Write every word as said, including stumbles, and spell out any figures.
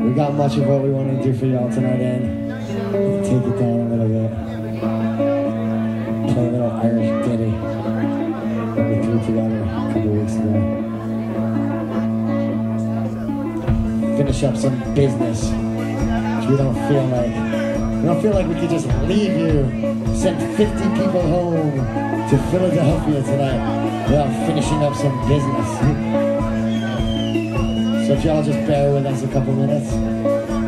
We got much of what we want to do for y'all tonight, and take it down a little bit. Play a little Irish ditty that we threw together a couple weeks ago. Finish up some business, which we don't feel like. We don't feel like we could just leave you, send fifty people home to Philadelphia tonight without finishing up some business. So if y'all just bear with us a couple minutes.